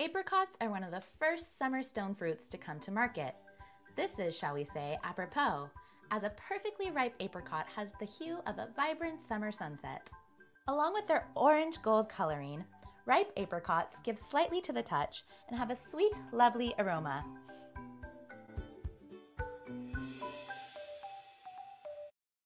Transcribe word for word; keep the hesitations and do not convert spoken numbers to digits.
Apricots are one of the first summer stone fruits to come to market. This is, shall we say, apropos, as a perfectly ripe apricot has the hue of a vibrant summer sunset. Along with their orange gold coloring, ripe apricots give slightly to the touch and have a sweet, lovely aroma.